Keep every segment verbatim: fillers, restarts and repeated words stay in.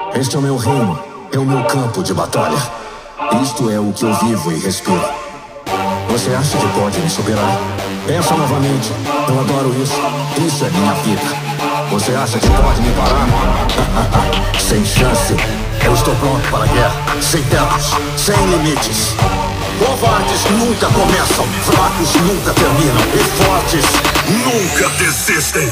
Este é o meu reino, é o meu campo de batalha. Isto é o que eu vivo e respiro. Você acha que pode me superar? Pensa novamente, eu adoro isso. Isso é minha vida. Você acha que pode me parar? Sem chance. Eu estou pronto para a guerra. Sem tetos, sem limites. Covardes nunca começam, fracos nunca terminam, e fortes nunca desistem.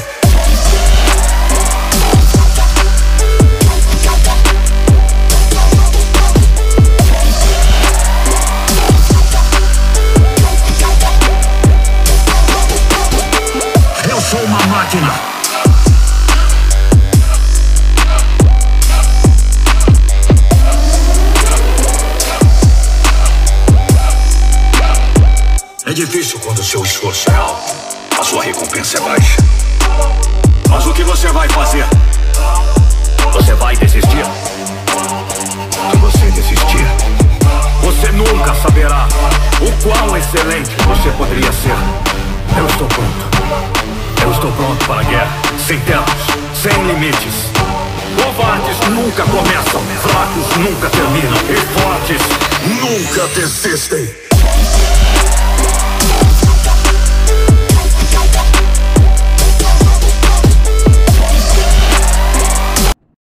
Eu sou uma máquina. É difícil quando o seu esforço é alto, a sua recompensa é baixa. Mas o que você vai fazer? Você vai desistir? Se você desistir, você nunca saberá o quão excelente você poderia ser. Eu estou pronto. Eu estou pronto para a guerra. Sem tetos, sem limites. Covardes nunca começam, fracos nunca terminam, e fortes nunca desistem.